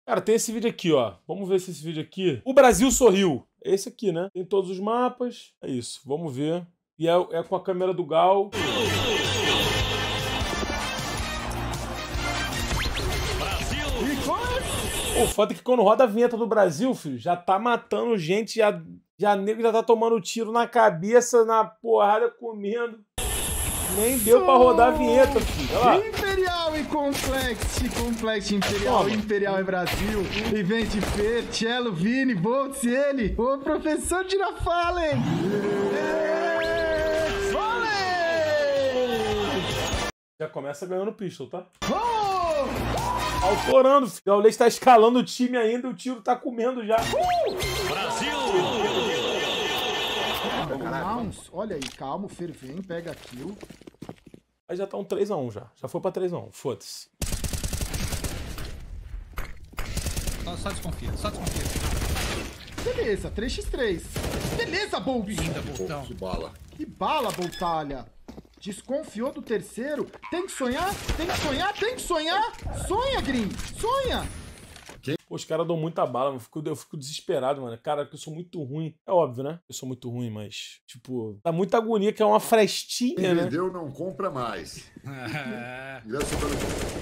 Cara, tem esse vídeo aqui, ó. Vamos ver se esse vídeo aqui... O Brasil sorriu. É esse aqui, né? Tem todos os mapas. É isso, vamos ver. E é com a câmera do Gal. O foda é que quando roda a vinheta do Brasil, filho, já tá matando gente, já nego já tá tomando tiro na cabeça, na porrada, comendo. Nem deu pra rodar a vinheta, filho. Olha lá. Imperial e Complex Imperial, Imperial é Brasil, Event Fer, Cello, Vini, Boltz, ele, o professor Girafalen. Já começa ganhando pistol, tá? Autorando, filho. O Leite tá escalando o time ainda, o tiro tá comendo já. Brasil! Olha aí, calma, o Fer vem, pega a kill. Aí já tá um 3x1 já. Já foi pra 3x1, foda-se. Só desconfia, só desconfia. Beleza, 3x3. Beleza, Bolbi. Linda, Boltão. Que bala. Que bala, Boltalha. Desconfiou do terceiro. Tem que sonhar, tem que sonhar, tem que sonhar. Sonha, Green, sonha. Pô, os caras dão muita bala, eu fico desesperado, mano. Cara, que eu sou muito ruim. É óbvio, né? Eu sou muito ruim, mas, tipo, dá muita agonia que é uma frestinha, Quem né? vendeu não compra mais. Ingresso pelo...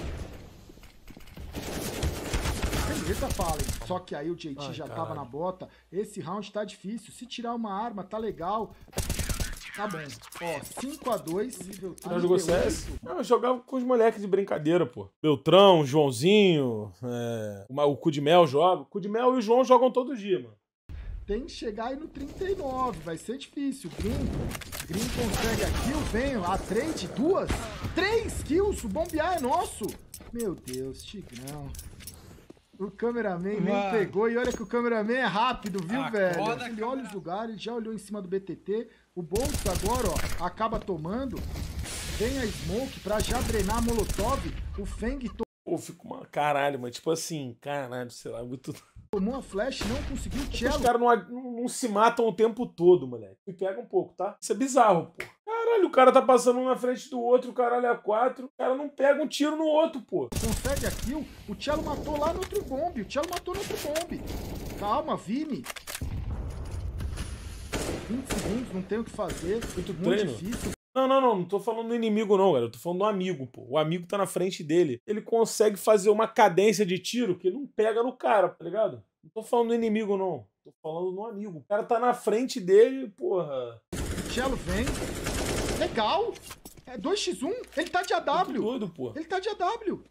Beleza, Fallen. Só que aí o JT Ai, já caralho. tava na bota. Esse round tá difícil. Se tirar uma arma, tá legal. Tá bom. Ó, 5x2. Nível Já jogou CS? Não, eu jogava com os moleques de brincadeira, pô. Beltrão, Joãozinho, o Cudimel joga. O Cudimel e o João jogam todo dia, mano. Tem que chegar aí no 39. Vai ser difícil. Green consegue a kill. Vem a trade. 3 kills. O bombear é nosso. Meu Deus, Tigrão. O cameraman nem pegou. E olha que o cameraman é rápido, viu, velho? Ele olha os lugares, já olhou em cima do BTT. O Boltz agora, ó, acaba tomando. Vem a Smoke pra já drenar a Molotov. O Feng Pô, fico uma caralho, mas tipo assim, caralho, sei lá, muito... tomou a flash, não conseguiu o Os cello. caras não se matam o tempo todo, moleque. Me pega um pouco, tá? Isso é bizarro, pô. Caralho, o cara tá passando um na frente do outro, o caralho é 4. O cara não pega um tiro no outro, pô. Consegue a kill. O cello matou lá no outro bombe. O cello matou no outro bombe. Calma, Vini. 20 segundos, não tem o que fazer. Muito Muito treino. difícil. Não tô falando do inimigo não, cara. Eu tô falando do amigo, pô. O amigo tá na frente dele. Ele consegue fazer uma cadência de tiro que não pega no cara, tá ligado? Não tô falando do inimigo, não. Tô falando do amigo. O cara tá na frente dele, porra. O cello vem. Legal. É 2x1. Ele tá de AW. Muito doido, pô. Ele tá de AW.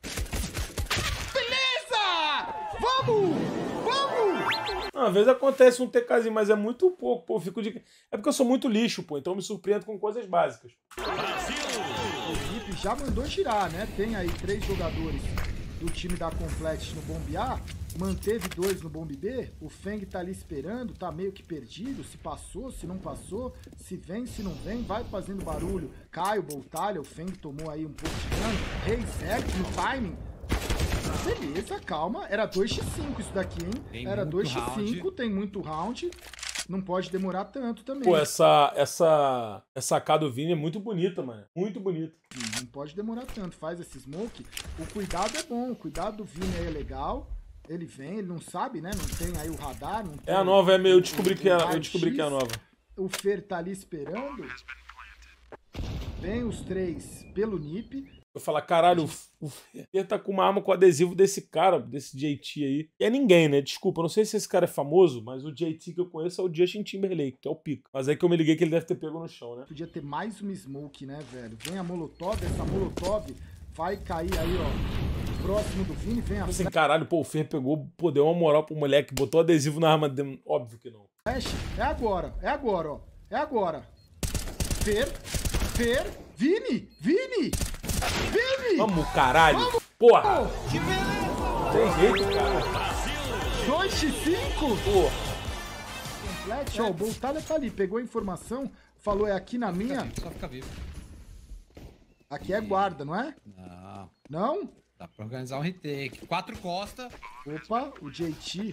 Beleza! Vamos! Vamos! Às vezes acontece um TKzinho, mas é muito pouco, pô. Eu fico de... É porque eu sou muito lixo, pô. Então eu me surpreendo com coisas básicas. A equipe já mandou girar, né? Tem aí 3 jogadores do time da Complex no bombe A. Manteve 2 no bombe B. O Feng tá ali esperando, tá meio que perdido. Se passou, se não passou. Se vem, se não vem, vai fazendo barulho. Cai o Boltalha, o Feng tomou aí um pouco de dano. Reset no timing. Beleza, calma. Era 2x5 isso daqui, hein? Tem Era muito 2x5, round. tem muito round. Não pode demorar tanto também. Pô, essa AK do Vini é muito bonita, mano. Muito bonita. Não pode demorar tanto. Faz esse smoke. O cuidado é bom. O cuidado do Vini aí é legal. Ele vem, ele não sabe, né? Não tem aí o radar. Não tem É a nova, eu descobri que é a raio-x. nova. O Fer tá ali esperando. Vem os 3 pelo NiP. Eu falo, caralho, o Fer tá com uma arma com adesivo desse cara, desse JT aí. E é ninguém, né? Desculpa, eu não sei se esse cara é famoso, mas o JT que eu conheço é o Justin Timberlake, que é o pica. Mas aí que eu me liguei que ele deve ter pego no chão, né? Podia ter mais uma smoke, né, velho? Vem a Molotov, essa Molotov vai cair aí, ó. Próximo do Vini, vem a Assim, caralho, pô, o Fer pegou, pô, deu uma moral pro moleque, botou adesivo na arma dele. Óbvio que não. flash. É agora, ó. É agora. Fer, Vini! Vamos, caralho! Porra! Que beleza! Tem jeito, cara. 2x5? Porra! Complete, ó, o Boltalha tá ali, pegou a informação, falou, é aqui na minha. Só fica vivo. Aqui é guarda, não é? Não. Não? Dá pra organizar um retake. 4 costas. Opa, o JT.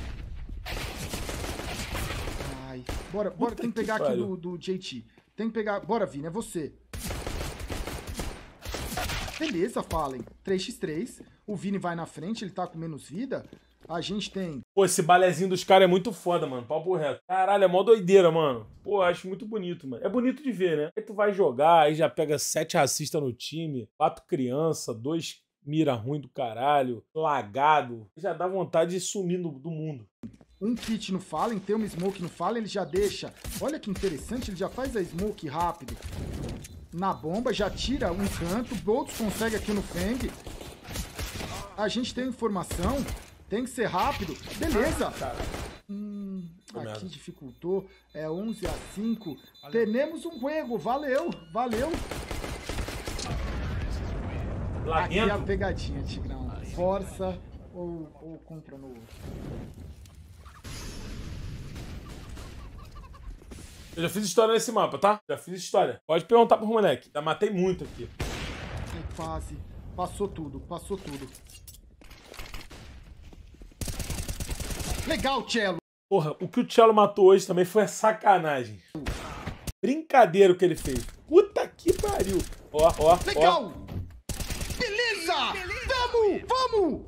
Ai, bora, tem que pegar aqui do JT. Tem que pegar, bora, Vini, é você. Beleza, Fallen. 3x3. O Vini vai na frente, ele tá com menos vida. A gente tem... Pô, esse balezinho dos caras é muito foda, mano. Papo reto. Caralho, é mó doideira, mano. Pô, acho muito bonito, mano. É bonito de ver, né? Aí tu vai jogar, aí já pega 7 racistas no time, 4 crianças, 2 mira ruim do caralho, lagado. Já dá vontade de sumir do mundo. Um kit no Fallen, tem uma smoke no Fallen, ele já deixa. Olha que interessante, ele já faz a smoke rápido. Na bomba, já tira um canto. Boltz consegue aqui no Feng. A gente tem informação. Tem que ser rápido. Beleza. Aqui dificultou. É 11-5. Temos um juego. Valeu. Valeu. Aqui é a pegadinha, Tigrão. Força ou compra no outro. Eu já fiz história nesse mapa, tá? Já fiz história. Pode perguntar pro moleque. Já matei muito aqui. É quase. Passou tudo. Passou tudo. Legal, Cello. Porra, o que o Cello matou hoje também foi a sacanagem. Brincadeira o que ele fez. Puta que pariu. Ó. Legal. Beleza. Vamos.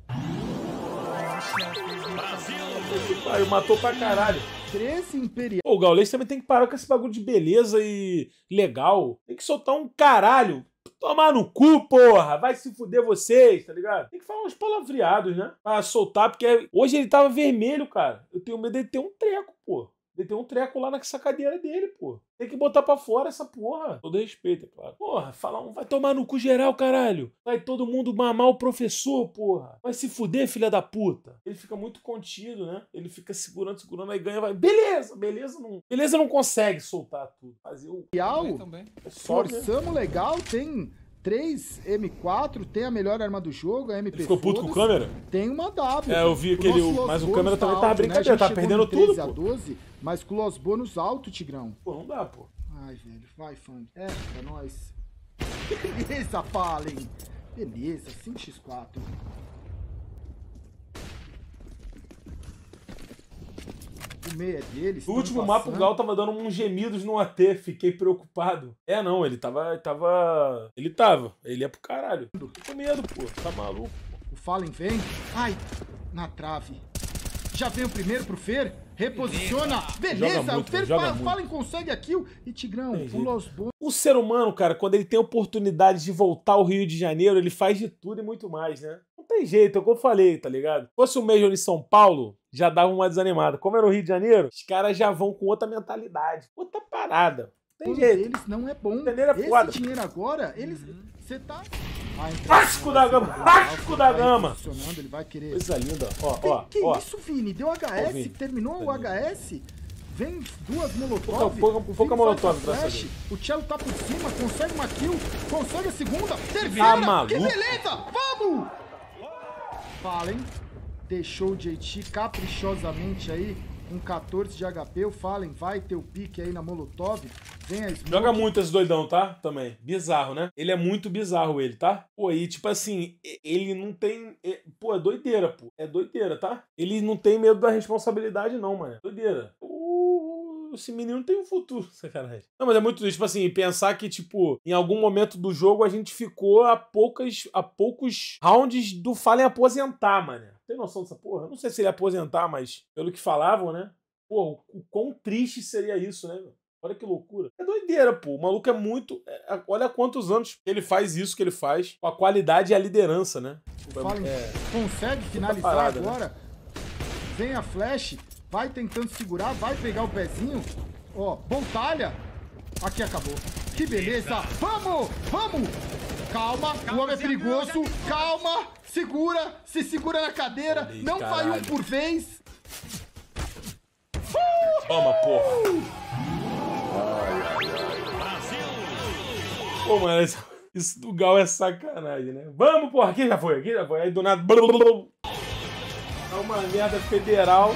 Brasil. Matou pra caralho. 13 Imperial. Pô, o Gaules também tem que parar com esse bagulho de beleza e legal. Tem que soltar um caralho. Tomar no cu, porra! Vai se fuder vocês, tá ligado? Tem que falar uns palavreados, né? Pra soltar, porque hoje ele tava vermelho, cara. Eu tenho medo de ter um treco, pô. De ter um treco lá nessa cadeira dele, pô. Tem que botar pra fora essa porra. Todo respeito, é claro. Porra, falar um vai tomar no cu geral, caralho. Vai todo mundo mamar o professor, porra. Vai se fuder, filha da puta. Ele fica muito contido, né? Ele fica segurando, aí ganha, vai. Beleza não consegue soltar tudo. Fazer o... Forçamos legal, tem 3 M4, tem a melhor arma do jogo, a MP. Ele ficou puto com a câmera? Tem uma W. É, eu vi aquele... Mas o câmera também tava brincadeira, tava perdendo tudo, pô. 12, mas com os bônus alto, Tigrão. Pô, não dá, pô. Ai, velho, vai, Fang. É nóis. Beleza, Fallen. Beleza, 5x4. O meio é deles. No último mapa, o Gal tava dando uns gemidos no AT, fiquei preocupado. É, não, ele tava... Ele é pro caralho. Tô com medo, pô. Tá maluco. O Fallen vem. Ai, na trave. Já vem o primeiro pro Fer. Reposiciona. Beleza, muito, o Fer Fallen consegue a kill. E Tigrão, pula os bons. O ser humano, cara, quando ele tem a oportunidade de voltar ao Rio de Janeiro, ele faz de tudo e muito mais, né? Não tem jeito, é o que eu falei, tá ligado? Se fosse o Major em São Paulo, já dava uma desanimada. Como era o Rio de Janeiro, os caras já vão com outra mentalidade, outra parada. Não tem jeito. Eles não é bom. É foda. Esse dinheiro agora, eles... Você tá... Vasco da Gama! Vasco da Gama! Ele vai querer... Coisa linda. Ó. Que isso, Vini? Deu HS, Vini. Terminou o HS. Vem 2 molotov. Pouca molotov pra flash. O Cello tá por cima, consegue uma kill, consegue a segunda, terceira. Tá maluco. Que beleza! Vamos! Fallen deixou o JT caprichosamente aí. Com 14 de HP, o Fallen vai ter o pique aí na molotov. Vem a smoke. Joga muito esse doidão, tá? Também. Bizarro, né? Ele é muito bizarro, ele, tá? Pô, e tipo assim, ele não tem... Pô, é doideira, pô. É doideira, tá? Ele não tem medo da responsabilidade, não, mano. Doideira. Esse menino tem um futuro, sacanagem. Não, mas é muito isso, tipo assim, pensar que, tipo, em algum momento do jogo a gente ficou a poucos rounds do Fallen aposentar, mano. Tem noção dessa porra? Eu não sei se ele ia aposentar, mas pelo que falavam, né? Pô, o quão triste seria isso, né? Olha que loucura. É doideira, pô. O maluco é muito... Olha quantos anos ele faz isso que ele faz, com a qualidade e a liderança, né? O Fallen consegue finalizar parada, agora. Né? Vem a flash... Vai tentando segurar, vai pegar o pezinho. Ó, Boltalha. Aqui acabou. Que beleza. Vamos. Calma, o homem é perigoso. Calma, segura. Se segura na cadeira. Não vai um por vez. Toma, porra. Pô, mano, isso do Gal é sacanagem, né? Vamos, porra. Aqui já foi. Aí do nada... É uma merda federal.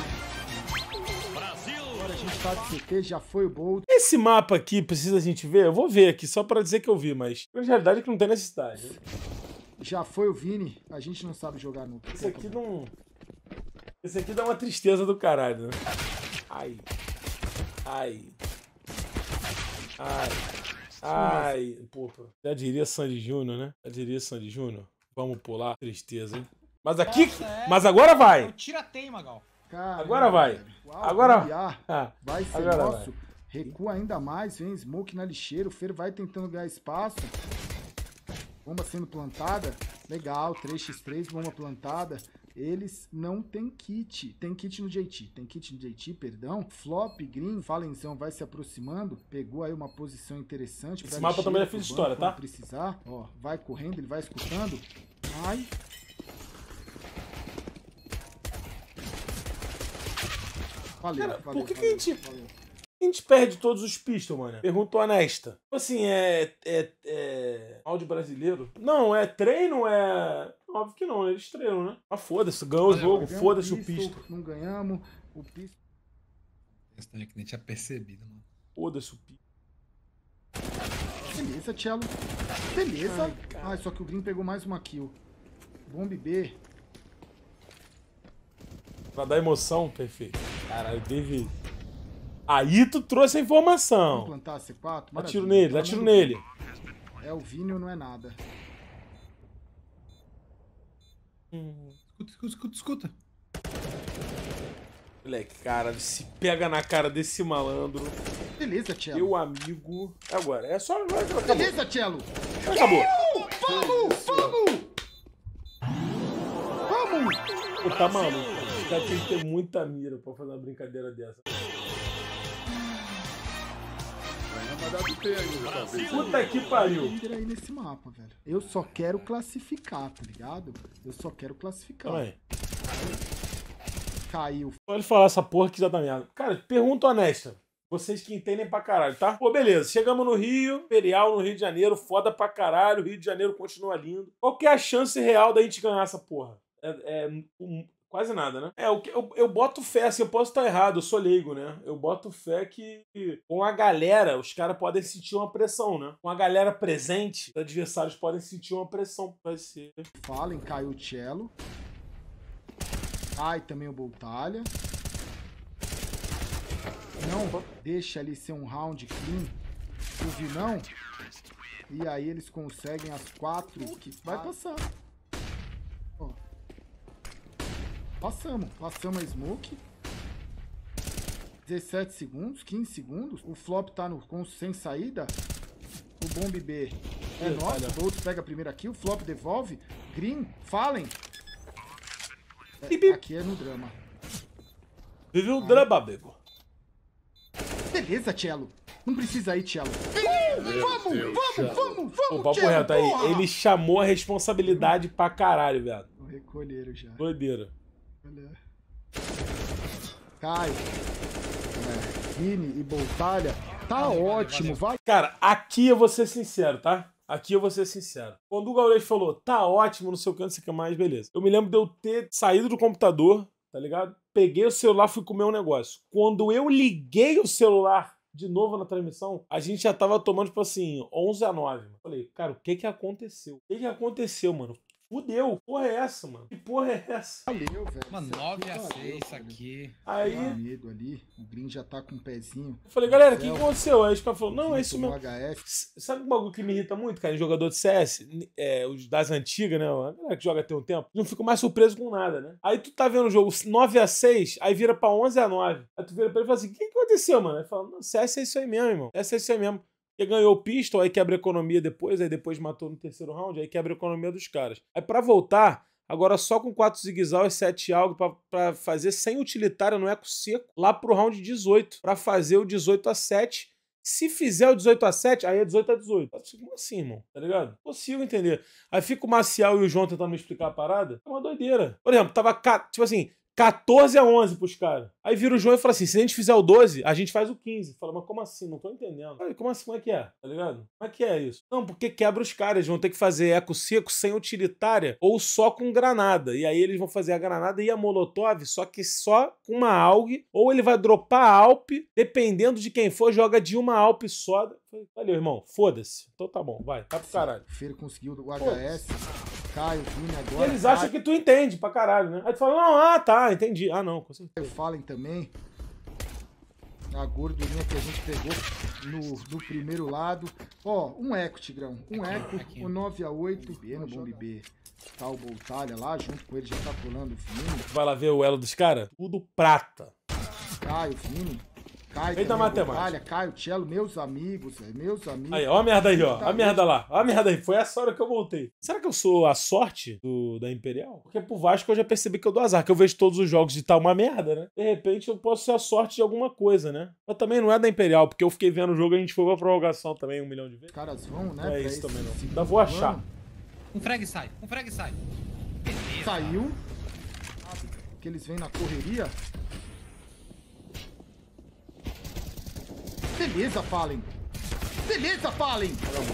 De CT, já foi o Bolt. Esse mapa aqui, precisa a gente ver? Eu vou ver aqui, só pra dizer que eu vi, mas na realidade é que não tem necessidade. Né? Já foi o Vini, a gente não sabe jogar no... Esse aqui não... Esse aqui dá uma tristeza do caralho, né? Ai. Ai, pô, já diria Sandy Júnior, né? Já diria Sandy Júnior. Vamos pular. Tristeza, hein? Mas aqui... Mas agora vai. Tira-teima, Magal. Caramba, Agora vai. Uau, Agora... vai ser agora nosso. vai. Recua ainda mais, vem smoke na lixeira. O Fer vai tentando ganhar espaço. Bomba sendo plantada. Legal, 3x3, bomba plantada. Eles não tem kit. Tem kit no JT. Tem kit no JT, perdão. Flop, Green, Falenzão vai se aproximando. Pegou aí uma posição interessante. Esse mapa também já fiz história, tá? Precisar. Ó, vai correndo, ele vai escutando. Ai. Valeu, Cara, valeu, por que valeu, a gente... valeu. A gente perde todos os pistols, mano. Pergunta honesta. Tipo assim, áudio brasileiro? Não, é treino, é... Óbvio que não, né? Eles treinam, né? Mas foda-se, ganhou o jogo, foda-se o pistol. Não ganhamos, o pistol... Esse que nem tinha percebido, mano. Foda-se o pistol. Beleza, Cello. Beleza. Ai, só que o Green pegou mais uma kill. Bomb B. Pra dar emoção, perfeito. Caralho, teve... Aí tu trouxe a informação. Vamos plantar C4? Dá tiro nele, dá tiro nele. É o Vinho, não é nada. Escuta. Moleque, cara, se pega na cara desse malandro. Beleza, Cello. Meu amigo. Agora, é só... Acabou. Beleza, Cello. Acabou. Vamos! Pô, tá maluco. Os caras tem que ter muita mira pra fazer uma brincadeira dessa. Vai dar do T ainda, talvez. Puta que pariu. Aí nesse mapa, velho. Eu só quero classificar, tá ligado? Eu só quero classificar. Calma aí. Caiu. Pode falar essa porra que já tá merda. Cara, pergunta honesta. Vocês que entendem pra caralho, tá? Pô, beleza. Chegamos no Rio, Imperial, no Rio de Janeiro. Foda pra caralho. O Rio de Janeiro continua lindo. Qual que é a chance real da gente ganhar essa porra? Quase nada, né? Eu boto fé, assim, eu posso estar errado, eu sou leigo, né? Eu boto fé que com a galera, os caras podem sentir uma pressão, né? Com a galera presente, os adversários podem sentir uma pressão. Vai ser. Fallen, caiu o Cello. Ai, também o Boltalha. Não deixa ali ser um round clean o Vinão. E aí eles conseguem as 4 que vai passar. Ó. Passamos a smoke. 17 segundos, 15 segundos. O flop tá sem saída. O bomb B é nosso. O Bolt pega a primeira kill. O flop devolve. Green, Fallen. Aqui é no drama. Vive o drama, amigo. Beleza, Cello. Não precisa ir, Cello. Vamos, O papo reto aí. Ele chamou a responsabilidade pra caralho, velho. Recolheram já. Doideira. Olha. Cai. Vini e Boltalha. Tá ótimo, vai. Cara, aqui eu vou ser sincero, tá? Aqui eu vou ser sincero. Quando o Gaules falou, tá ótimo, não sei o que, não sei o que mais, beleza. Eu me lembro de eu ter saído do computador, tá ligado? Peguei o celular, fui comer um negócio. Quando eu liguei o celular de novo na transmissão, a gente já tava tomando, tipo assim, 11-9. Falei, cara, o que que aconteceu? O que que aconteceu, mano? Fudeu. Porra é essa, mano? Que porra é essa? Valeu, velho. Mano, 9-6 isso aqui. Aí... medo ali. O Green já tá com um pezinho. Eu falei, galera, o que aconteceu? Aí os caras falaram, não, é isso mesmo. HS. Sabe um bagulho que me irrita muito, cara, em jogador de CS? Os das antigas, né? A galera que joga tem um tempo. Não fico mais surpreso com nada, né? Aí tu tá vendo o jogo 9-6, aí vira pra 11-9. Aí tu vira pra ele e fala assim, o que aconteceu, mano? Aí fala, não, CS é isso aí mesmo, irmão. CS é isso aí mesmo. Porque ganhou o pistol, aí quebra a economia depois, aí depois matou no terceiro round, aí quebra a economia dos caras. Aí pra voltar, agora só com 4 zigzag e 7 algo pra fazer sem utilitária no eco seco, lá pro round 18, pra fazer o 18-7. Se fizer o 18-7, aí é 18-18. Como assim, irmão? Tá ligado? Consigo entender. Aí fica o Maciel e o João tentando me explicar a parada. É uma doideira. Por exemplo, tava, tipo assim, 14-11 pros caras. Aí vira o João e fala assim, se a gente fizer o 12, a gente faz o 15. Fala, mas como assim? Não tô entendendo. Como assim? Como é que é? Tá ligado? Como é que é isso? Não, porque quebra os caras. Eles vão ter que fazer eco seco sem utilitária ou só com granada. E aí eles vão fazer a granada e a molotov, só que só com uma AUG. Ou ele vai dropar a AWP, dependendo de quem for, joga de uma AWP só. Valeu, irmão. Foda-se. Então tá bom, vai. Tá pro caralho. O Fer conseguiu o HS. Cai o Vini agora. Eles acham que tu entende pra caralho, né? Aí tu fala, não, tá, entendi. Ah, não, com certeza. Fallen também. A gordurinha que a gente pegou no primeiro lado. Ó, um eco, Tigrão. Um eco, o 9x8. B no Bomb B. Tá o Boltalha lá, junto com ele já tá pulando o Vini. Vai lá ver o elo dos caras? Tudo prata. Caio, Vini. Caio, Vem da matemática. Boltalha, Caio, Cello, meus amigos, velho. Meus amigos. Aí, ó a merda aí, ó. A merda lá. Ó a merda aí. Foi essa hora que eu voltei. Será que eu sou a sorte da Imperial? Porque pro Vasco eu já percebi que eu dou azar. Que eu vejo todos os jogos e tá uma merda, né? De repente eu posso ser a sorte de alguma coisa, né? Mas também não é da Imperial, porque eu fiquei vendo o jogo e a gente foi pra prorrogação também 1 milhão de vezes. Os caras vão, né? Não é pra isso esse também, não. segundo Ainda vou achar. plano. Um frag sai. Beleza. Saiu. Que eles vêm na correria. Beleza, Fallen. Beleza, Fallen.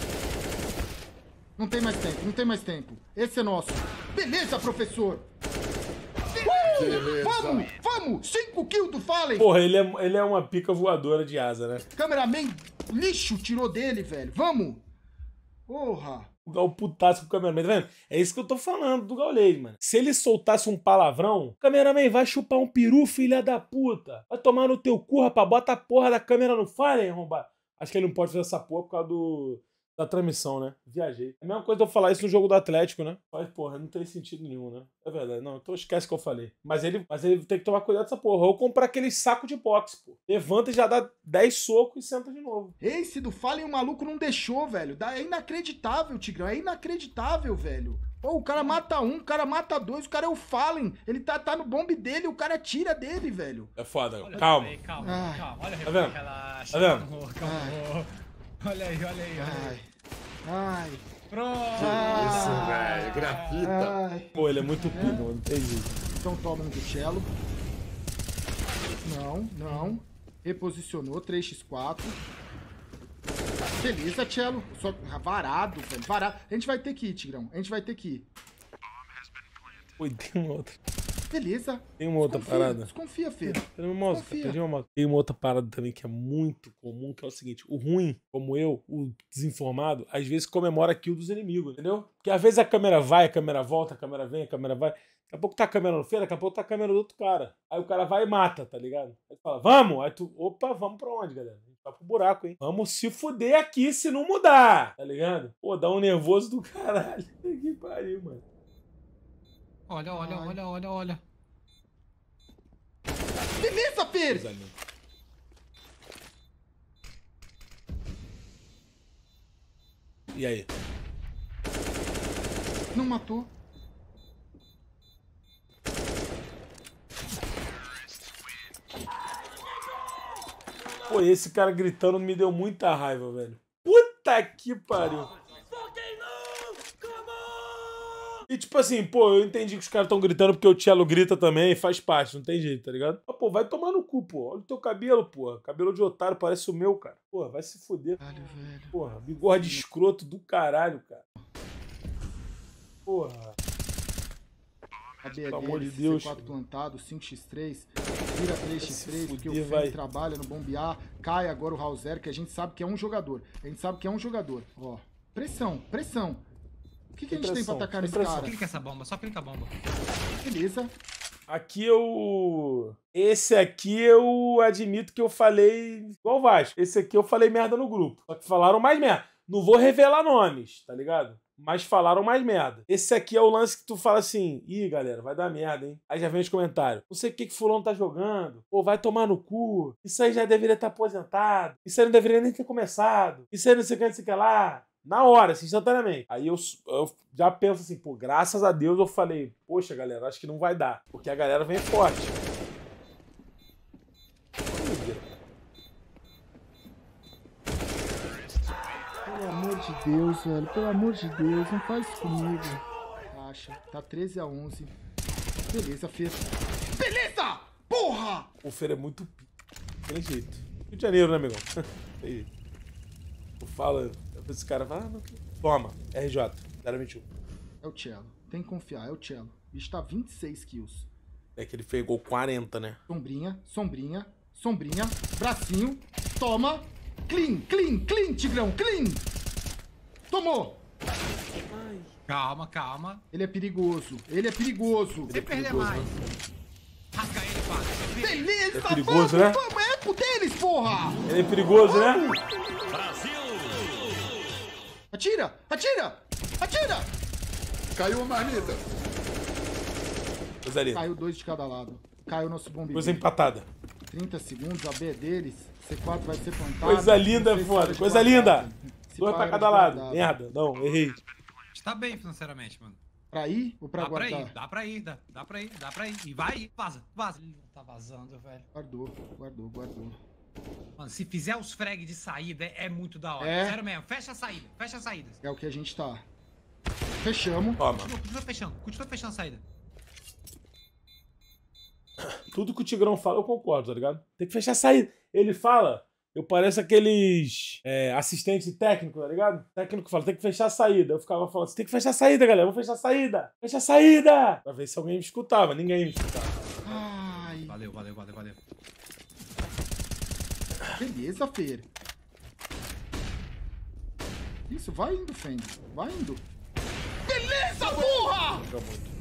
Não tem mais tempo, não tem mais tempo. Esse é nosso. Beleza, professor. Beleza. Vamos. 5 kills do Fallen. Porra, ele é uma pica voadora de asa, né? Cameraman, lixo tirou dele, velho. Vamos. Porra. O Gal putasse com o cameraman, tá vendo? É isso que eu tô falando do Gaulês, mano. Se ele soltasse um palavrão, cameraman, vai chupar um peru, filha da puta. Vai tomar no teu cu, rapaz. Bota a porra da câmera no fire, hein, arrombado. Acho que ele não pode fazer essa porra por causa da transmissão, né? Viajei. É a mesma coisa de eu falar isso no jogo do Atlético, né? Mas, porra, não tem sentido nenhum, né? É verdade. Não, então esquece o que eu falei. Mas ele tem que tomar cuidado com essa porra. Ou comprar aquele saco de boxe, pô. Levanta e já dá 10 socos e senta de novo. Esse do Fallen, o maluco não deixou, velho. É inacreditável, Tigrão. É inacreditável, velho. Pô, o cara mata um, o cara mata dois, o cara é o Fallen. Ele tá no bombe dele, o cara tira dele, velho. É foda. Olha, Calma. Calma. Olha, Tá vendo? relaxa. Tá vendo? Calma. Olha aí. Ai. Pronto. Isso, velho. Grafita. Ai. Pô, ele é muito pica, mano. Não tem jeito. Então toma um do Cello. Não. Reposicionou, 3x4. Beleza, Cello. Só varado, velho. Varado. A gente vai ter que ir, Tigrão. A gente vai ter que ir. Pô, tem uma outra. Beleza. Tem uma outra parada. Desconfia, filho. Perdi uma mouse, Confia. perdi uma mouse. Tem uma outra parada também que é muito comum, que é o seguinte: o ruim, como eu, o desinformado, às vezes comemora a kill dos inimigos, entendeu? Porque às vezes a câmera vai, a câmera volta, a câmera vem, a câmera vai. Daqui a pouco tá a câmera no feio, daqui a pouco tá a câmera do outro cara. Aí o cara vai e mata, tá ligado? Aí tu fala, vamos! Aí tu, opa, vamos pra onde, galera? A gente vai pro buraco, hein? Vamos se fuder aqui se não mudar, tá ligado? Pô, dá um nervoso do caralho. Que pariu, mano. Olha. Beleza, Fer! E aí? Não matou. Pô, esse cara gritando me deu muita raiva, velho. Puta que pariu. E tipo assim, pô, eu entendi que os caras estão gritando porque o Cello grita também, faz parte, não tem jeito, tá ligado? Mas, pô, vai tomar no cu, pô. Olha o teu cabelo, pô. Cabelo de otário, parece o meu, cara. Pô, vai se fuder. Caralho, velho. Porra, bigode escroto do caralho, cara. Porra. A B Pelo é amor dele, de Deus. C4 plantado, 5x3, vira 3x3, porque o fuder, Feng vai. trabalha no bombear, cai agora o Hauser, que a gente sabe que é um jogador. Ó, pressão. O que a gente tem pra atacar nesse pressão. cara? Clica essa bomba, só clica a bomba. Beleza. Aqui eu... Esse aqui eu admito que eu falei igual o Vasco. Esse aqui eu falei merda no grupo. Só que falaram mais merda. Não vou revelar nomes, tá ligado? Mas falaram mais merda. Esse aqui é o lance que tu fala assim, ih, galera, vai dar merda, hein? Aí já vem os comentários. Não sei o que fulano tá jogando. Pô, vai tomar no cu. Isso aí já deveria estar aposentado. Isso aí não deveria nem ter começado. Isso aí não sei o que, não sei o que lá. Na hora, assim, instantaneamente. Aí eu já penso assim, pô, graças a Deus eu falei, poxa, galera, acho que não vai dar. Porque a galera vem forte. Pelo amor de Deus, velho. Pelo amor de Deus, não faz isso comigo. Relaxa. Tá 13-11. Beleza, Fer. Beleza! Porra! O Fer é muito pica. Tem jeito. Rio de Janeiro, né, amigão? Tem jeito. Eu falo, esse cara fala, não. Toma, RJ, 021. É o Cello. Tem que confiar, é o Cello. O bicho tá 26 kills. É que ele pegou 40, né? Sombrinha. Bracinho. Toma. Clean, Tigrão, clean. Tomou. Calma. Ele é perigoso. Sem perder mais. Rasca ele, padre. Beleza, É perigoso, né? Vamos, é pro dele. neles, porra! Ele é perigoso, né? Atira! Atira! Atira! Caiu uma marmita. Coisa linda. Caiu 2 de cada lado. Caiu nosso bombeiro. Coisa empatada. 30 segundos, a B é deles. C4 vai ser plantado. Coisa linda, Não sei se foda. para de Coisa guardar, linda. velho. Se 2 para pra de cada lado. guardar. Merda. Não, errei. A gente tá bem financeiramente, mano. Pra ir ou pra Dá pra guardar? ir, dá pra ir, dá pra ir, dá pra ir. E vai, vaza, vaza. Ih, tá vazando, velho. Guardou. Mano, se fizer os frag de saída, é muito da hora. É. Sério mesmo, fecha a saída, fecha as saídas. É o que a gente tá. Fechamos. Toma. Continua fechando a saída. Tudo que o Tigrão fala, eu concordo, tá ligado? Tem que fechar a saída. Ele fala, eu pareço aqueles assistentes técnicos, tá ligado? O técnico fala, tem que fechar a saída. Eu ficava falando, você tem que fechar a saída, galera. Vou fechar a saída. Fecha a saída. Pra ver se alguém me escutava. Ninguém me escutava. Ai, Valeu. beleza, Fer. Isso, vai indo, Feng. Vai indo. Beleza, porra! Joga muito.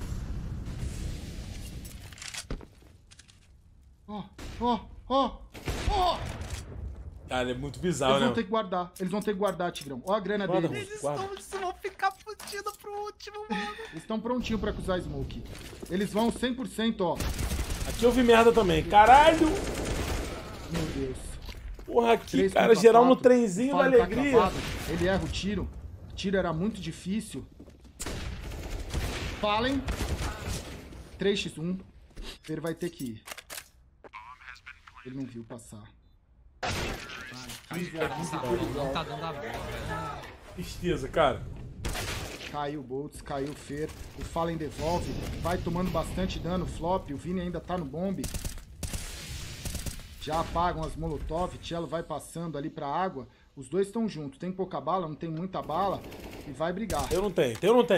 Ó. Cara, é muito bizarro, Eles né? vão ter que guardar. Eles vão ter que guardar, Tigrão. Ó a grana Guarda, deles. Russo, guarda. Vão ficar fudidos pro último, mano. Eles estão prontinhos pra acusar Smoke. Eles vão 100%, ó. Aqui eu vi merda também. Caralho! Meu Deus. Porra, aqui, 3 cara, contra geral no 4. trenzinho da Fallen tá alegria. cravado. Ele erra o tiro. O tiro era muito difícil. Fallen. 3x1. Ele vai ter que ir. Ele não viu passar. Não tá dando a bola, velho. Tristeza, cara. Caiu o Boltz, caiu o Fer. O Fallen devolve. Vai tomando bastante dano. Flop. O Vini ainda tá no bombe. Já apagam as Molotov. Cello vai passando ali pra água. Os dois estão juntos. Tem pouca bala, não tem muita bala. E vai brigar. Eu não tenho.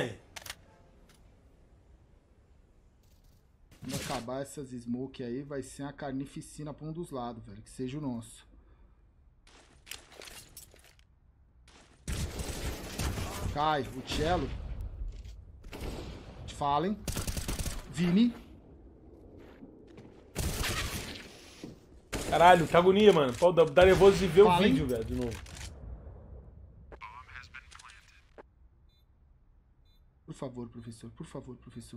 Quando acabar essas smoke aí, vai ser uma carnificina pra um dos lados, velho. Que seja o nosso. Cai o Cello. Fallen. Vini. Caralho, que agonia, mano. Pô, dá nervoso de ver o Fallen. vídeo, velho, de novo. Por favor, professor. Por favor, professor.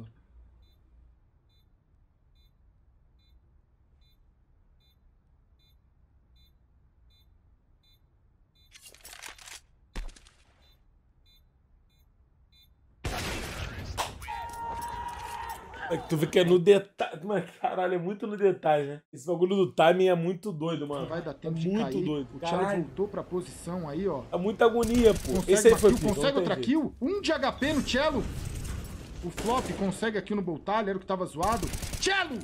É que tu vê que é no detalhe. Mano, caralho, é muito no detalhe, né? Esse bagulho do timing é muito doido, mano. Não vai dar tempo é de muito cair. doido. O Cello Caralho, voltou pra posição aí, ó. é muita agonia, pô. Consegue Esse aí uma foi kill, kill, não consegue tem outra jeito. kill. 1 de HP no Cello. O Flop consegue aqui no Boltalho, era o que tava zoado. Cello!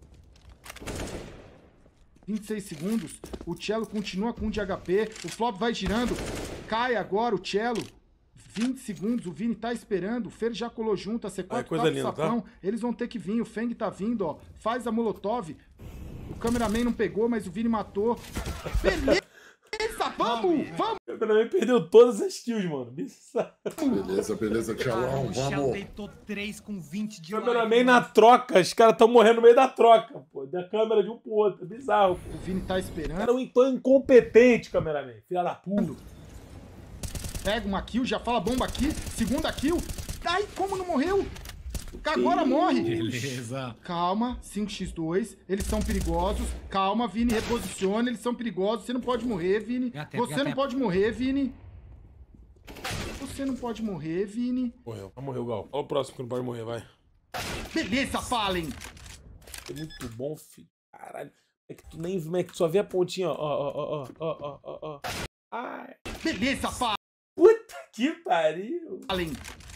26 segundos. O Cello continua com 1 de HP. O Flop vai girando. Cai agora o Cello. 20 segundos. O Vini tá esperando. O Fer já colou junto. A C4 Ai, tá coisa pro linda, sapão. Eles vão ter que vir. O Feng tá vindo, ó. Faz a Molotov. O cameraman não pegou, mas o Vini matou. Beleza! Vamos! Vamos! O cameraman perdeu todas as kills, mano. Bizarro. Beleza, Cara, Tchalão, o Shell vamos. deitou 3 com 20 de O life. cameraman na troca, os caras tão morrendo no meio da troca, pô. Da câmera de um pro outro. É bizarro, pô. O Vini tá esperando. Cara, então incompetente, cameraman. Filha da puta. Pega uma kill, já fala bomba aqui. Segunda kill. Ai, como não morreu? Agora morre. Beleza. Calma, 5x2. Eles são perigosos. Calma, Vini, reposiciona. Eles são perigosos. Você não pode morrer, Vini. Ganha tempo, Você ganha não tempo. pode morrer, Vini. Você não pode morrer, Vini. Morreu. Vai morrer o Gal. Olha o próximo que não pode morrer, vai. Beleza, Fallen. É muito bom, filho. Caralho. É que tu nem é que tu só vê a pontinha, ó. Ai. Beleza, Puta que pariu. Fallen.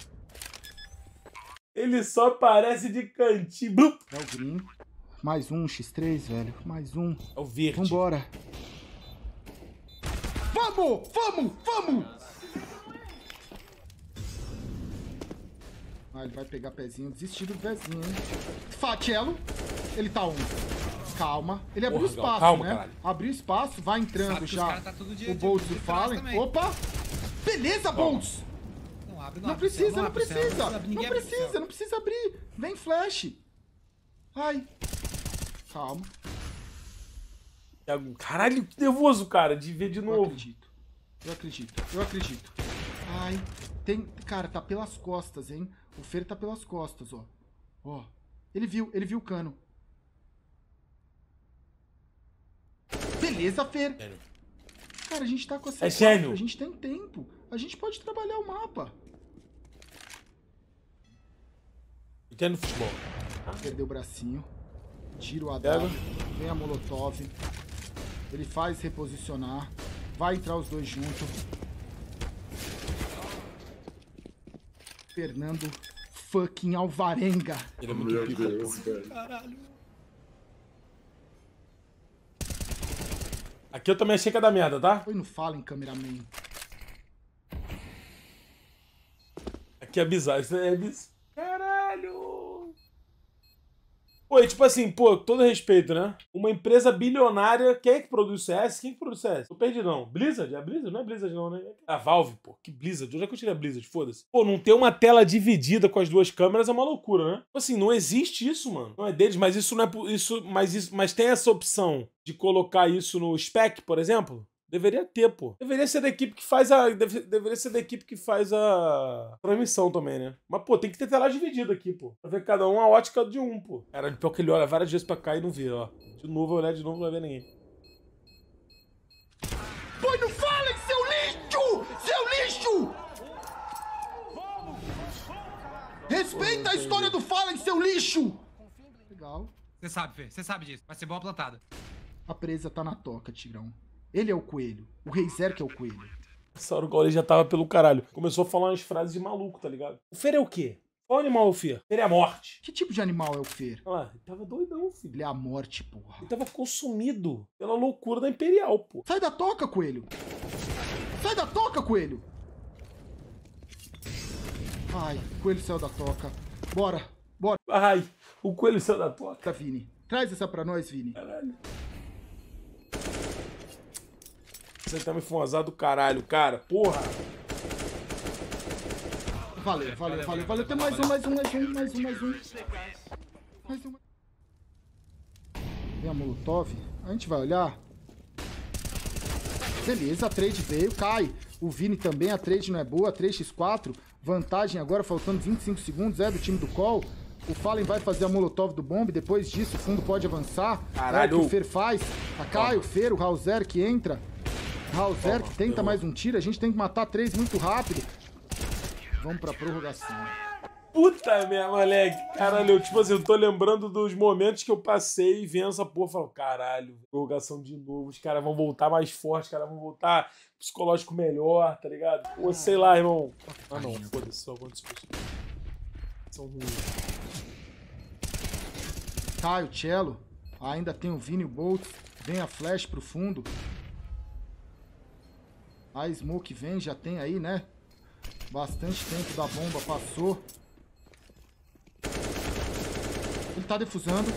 Ele só parece de cantinho. Blup. É o Green. Mais um x3, velho. Mais um. É o verde. Vambora. Vamos! Vamos! Vamos! Ah, ele vai pegar pezinho. Desistir do pezinho, hein? Cello. Ele tá um. Calma. Ele abriu Porra, espaço, calma, né? caralho. Abriu espaço. Vai entrando Sabe que os já. caras tá todo dia O de- Boltz de e o trás Fallen. também. Opa! Beleza, Boltz! Não abre, Não abre, precisa, Cell, não abre, Cell, precisa. ninguém Não abre o Cell. precisa, não precisa abrir. Vem flash. Ai. Calma. Caralho, que nervoso, cara, de ver de novo. Eu acredito. Ai, tem... Cara, tá pelas costas, hein? O Fer tá pelas costas, ó. Ó, ele viu o cano. Beleza, Fer. Sério. Cara, a gente tá com a C4, É gênio. a gente tem tempo. A gente pode trabalhar o mapa. Entendo futebol. Perdeu o bracinho. Tira o Pega. AW. Vem a Molotov. Ele faz reposicionar. Vai entrar os dois juntos. Fernando fucking Alvarenga. Ele é muito Meu pica. Deus, velho. Caralho. Aqui eu também achei que ia dar merda, tá? Foi no Fallen, cameraman. Aqui é bizarro. Isso é bizarro. Caralho! Pô, e tipo assim, pô, com todo respeito, né? Uma empresa bilionária. Quem é que produz CS? Quem que produz CS? Tô perdidão. Blizzard? É Blizzard? Não é Blizzard, não, né? A Valve, pô. Que Blizzard? Onde é que eu tirei a Blizzard? Foda-se. Pô, não ter uma tela dividida com as duas câmeras é uma loucura, né? Tipo assim, não existe isso, mano. Não é deles, mas isso não é. Mas tem essa opção de colocar isso no spec, por exemplo? Deveria ter, pô. Deveria ser da equipe que faz a. Deveria ser da equipe que faz a transmissão também, né? Mas, pô, tem que ter tela dividida aqui, pô. Pra ver cada um a ótica de um, pô. Cara, pior que ele olha várias vezes pra cá e não vê, ó. De novo, vai olhar de novo, não vai ver ninguém. Foi no Fallen, seu lixo! Seu lixo! Respeita a história do Fallen, seu lixo! Legal. Você sabe, Fê. Você sabe disso. Vai ser boa plantada. A presa tá na toca, Tigrão. Ele é o coelho. O Rei Zerk é o coelho. Essa hora o Gaules já tava pelo caralho. Começou a falar umas frases de maluco, tá ligado? O Fer é o quê? Qual animal é o Fer? Fer é a morte. Que tipo de animal é o Fer? Olha lá, ele tava doidão, filho. Ele é a morte, porra. Ele tava consumido pela loucura da Imperial, pô. Sai da toca, coelho! Sai da toca, coelho! Ai, o coelho saiu da toca. Bora, bora, Ai, o coelho saiu da toca. Vini. Traz essa pra nós, Vini. Caralho. Você tá me fumazado do caralho, cara. Porra. Valeu. Tem mais um. Vem a Molotov. A gente vai olhar. Beleza, a trade veio, cai. O Vini também, a trade não é boa, 3x4. Vantagem agora, faltando 25 segundos, é do time do Call. O Fallen vai fazer a Molotov do bombe, depois disso o fundo pode avançar. Caralho. É o que o Fer faz. Cai o Fer, o Hauser que entra. Hauser que tenta mais um tiro, a gente tem que matar 3 muito rápido. Vamos pra prorrogação. Puta merda, moleque. Caralho, tipo assim, eu tô lembrando dos momentos que eu passei vendo essa porra. Falo, caralho, prorrogação de novo. Os caras vão voltar mais fortes, os caras vão voltar psicológico melhor, tá ligado? Pô, sei lá, irmão. Ah, não, foda-se, só alguma discussão. São ruins. Cai o Cello. Ainda tem o Vini e o Bolt. Vem a flash pro fundo. A Smoke vem, já tem aí, né? Bastante tempo da bomba passou. Ele tá defusando.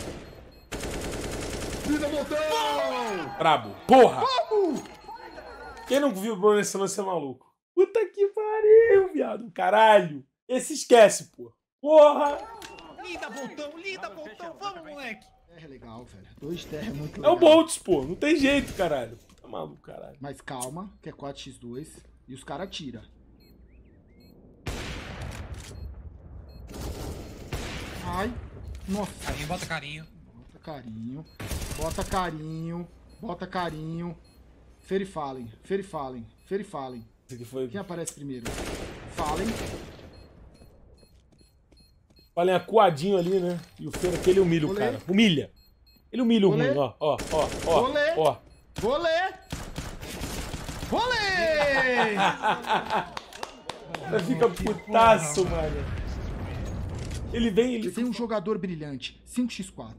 Vida botão! Brabo. Porra! Quem não viu o Bruno nesse lance é maluco? Puta que pariu, viado. Caralho. Esse esquece, pô. Porra! Linda, botão. Vamos, moleque. Terra é legal, velho. 2 de terra é muito É legal. o Boltz, pô. Não tem jeito, caralho. Tá maluco, caralho. Mas calma, que é 4x2. E os caras atiram. Ai. Nossa. Carinho, bota carinho. Bota carinho. Fer e Fallen. Esse aqui foi... Quem aparece primeiro? Fallen. Falem acuadinho ali, né? E o Fer aqui, ele humilha o Olê. cara. Humilha. Ele humilha o Olê. ruim, ó. Olê. Ó. Volê! Ele fica putaço, mano. Ele vem, ele... Tem um jogador brilhante. 5x4.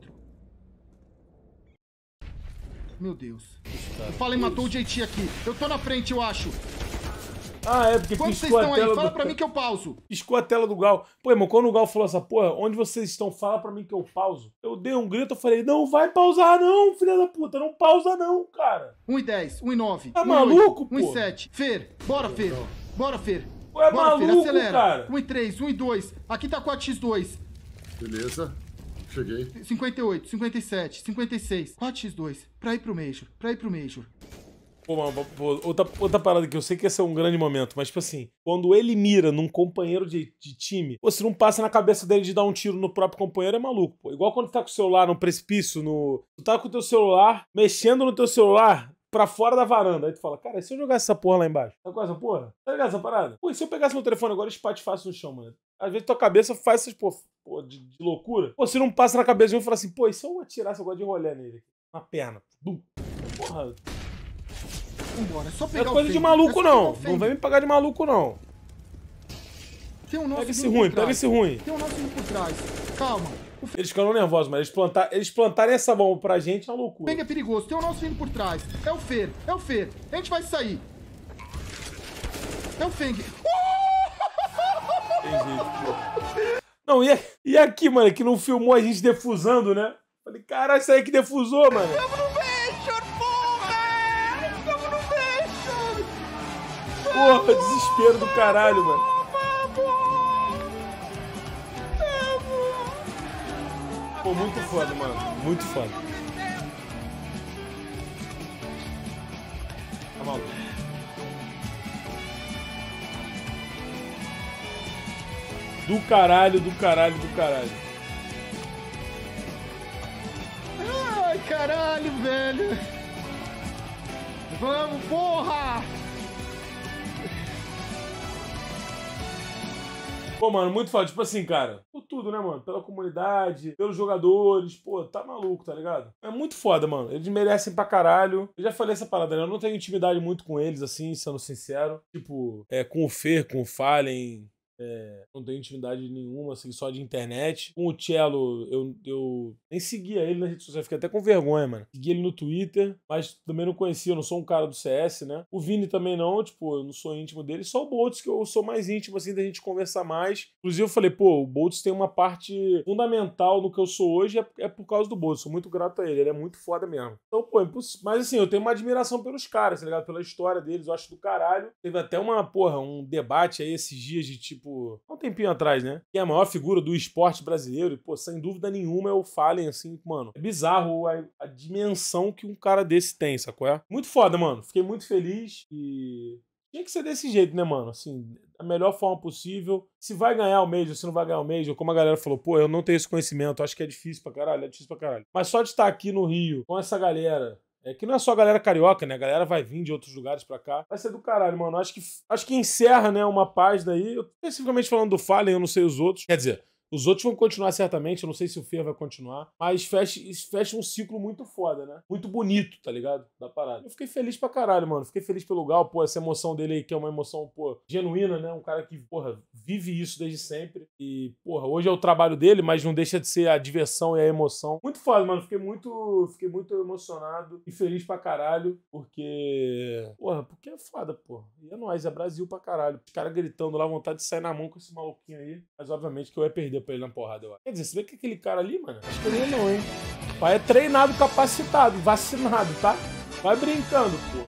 Meu Deus. O Fallen matou o JT aqui. Eu tô na frente, eu acho. Ah, é, porque Quando vocês piscou a estão aí? tela Fala do... pra mim que eu pauso. Piscou a tela do Gal. Pô, irmão, quando o Gal falou essa porra, onde vocês estão? Fala pra mim que eu pauso. Eu dei um grito, eu falei, não vai pausar não, filha da puta. Não pausa não, cara. 1,10, 1,9. Tá maluco, pô? 1,7. Fer, bora, Fer. Bora, Fer. Pô, é Bora, Fer, maluco, acelera. cara. 1,3, 1,2. Aqui tá 4x2. Beleza. Cheguei. 58, 57, 56. 4x2. Pra ir pro Major. Pra ir pro Major. Pô, mano, outra parada que eu sei que esse é um grande momento, mas, tipo assim, quando ele mira num companheiro de time, pô, se não passa na cabeça dele de dar um tiro no próprio companheiro, é maluco, pô. Igual quando tu tá com o celular no precipício, tu tá com o teu celular, mexendo no teu celular pra fora da varanda. Aí tu fala, cara, e se eu jogasse essa porra lá embaixo? Tá com essa porra? Tá ligado essa parada? Pô, e se eu pegasse meu telefone agora e espatifasse no chão, mano? Às vezes tua cabeça faz essas porra de loucura. Pô, se não passa na cabeça de um e fala assim, pô, e se eu atirasse agora de rolê nele? Na perna. Porra... Vambora, é só Não pegar é coisa de maluco, não. Não vem me pagar de maluco, não. Tem um nosso pega esse ruim, pega esse ruim. Tem um nosso vindo por trás. Calma. Eles ficaram nervosos, mas eles plantarem essa bomba pra gente é uma loucura. Pega é perigoso, tem um nosso vindo por trás. É o Fer, é o Fer. A gente vai sair. É o Feng. Tem jeito. Não, e aqui, mano, que não filmou a gente defusando, né? Falei, caralho, isso aí que defusou, mano. Tamo no Major, porra! Tamo no Major! Porra, desespero do caralho, mano. Pô, muito foda, mano. Muito foda. Tá maluco. Do caralho, do caralho, do caralho. Ai, caralho, velho. Vamos, porra! Pô, mano, muito foda. Tipo assim, cara, por tudo, né, mano? Pela comunidade, pelos jogadores, pô, tá maluco, tá ligado? É muito foda, mano. Eles merecem pra caralho. Eu já falei essa parada, né? Eu não tenho intimidade muito com eles, assim, sendo sincero. Tipo, com o Fer, com o Fallen... não tenho intimidade nenhuma, assim, só de internet. Com o Cello, eu nem seguia ele nas redes sociais, fiquei até com vergonha, mano. Segui ele no Twitter, mas também não conhecia, eu não sou um cara do CS, né? O Vini também não, tipo, eu não sou íntimo dele. Só o Boltz, que eu sou mais íntimo, assim, da gente conversar mais. Inclusive, eu falei, pô, o Boltz tem uma parte fundamental no que eu sou hoje, é por causa do Boltz. Sou muito grato a ele, ele é muito foda mesmo. Então, pô, mas assim, eu tenho uma admiração pelos caras, tá ligado? Pela história deles, eu acho do caralho. Teve até um debate aí esses dias de, tipo, há um tempinho atrás, né? Que é a maior figura do esporte brasileiro. E, pô, sem dúvida nenhuma é o Fallen, assim, mano. É bizarro a dimensão que um cara desse tem, sacou? Muito foda, mano. Fiquei muito feliz e... tinha que ser desse jeito, né, mano? Assim, da melhor forma possível. Se vai ganhar o Major, se não vai ganhar o Major, como a galera falou, pô, eu não tenho esse conhecimento, acho que é difícil pra caralho, Mas só de estar aqui no Rio, com essa galera... que não é só a galera carioca, né? A galera vai vir de outros lugares pra cá. Vai ser do caralho, mano. Acho que encerra, né, uma página aí. Eu, especificamente falando do Fallen, eu não sei os outros. Quer dizer, os outros vão continuar certamente. Eu não sei se o Fer vai continuar. Mas fecha um ciclo muito foda, né? Muito bonito, tá ligado? Da parada. Eu fiquei feliz pra caralho, mano. Fiquei feliz pelo Gal. Pô, essa emoção dele aí, que é uma emoção, pô, genuína, né? Um cara que, porra, vive isso desde sempre. E, porra, hoje é o trabalho dele, mas não deixa de ser a diversão e a emoção. Muito foda, mano. Fiquei muito emocionado e feliz pra caralho. Porque é foda, pô. E é nóis, é Brasil pra caralho. Os caras gritando lá, vontade de sair na mão com esse maluquinho aí. Mas, obviamente, que eu ia perder pra ele na porrada, eu acho. Quer dizer, você vê que aquele cara ali, mano, acho que ele não, hein? O pai é treinado, capacitado, vacinado, tá? Vai brincando, pô.